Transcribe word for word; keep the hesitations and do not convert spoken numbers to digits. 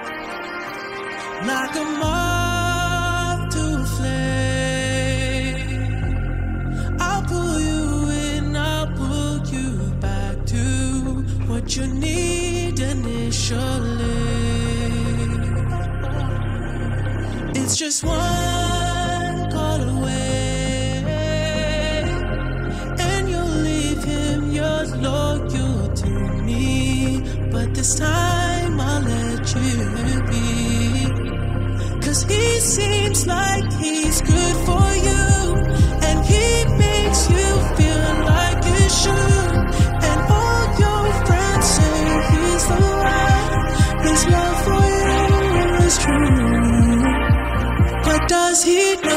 like a moth to a flame. I'll pull you in, I'll pull you back to what you need initially. It's just one call away, and you'll leave him, you're loyal to me. But this time I'll let you be, 'cause he seems like he's good for you, and he makes you feel like you should. And all your friends say he's the one, his love for you is true. But does he know